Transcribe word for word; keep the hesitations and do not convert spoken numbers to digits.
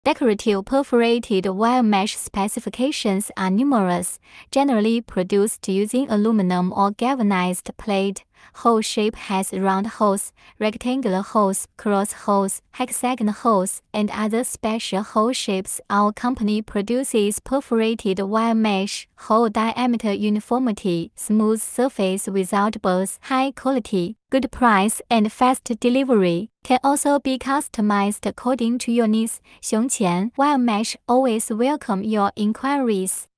Decorative perforated wire mesh specifications are numerous, generally produced using aluminum or galvanized plate. Hole shape has round holes, rectangular holes, cross holes, hexagon holes, and other special hole shapes. Our company produces perforated wire mesh, hole diameter uniformity, smooth surface without burrs, high quality, good price, and fast delivery. Can also be customized according to your needs. Xiongqian Wire Mesh always welcome your inquiries.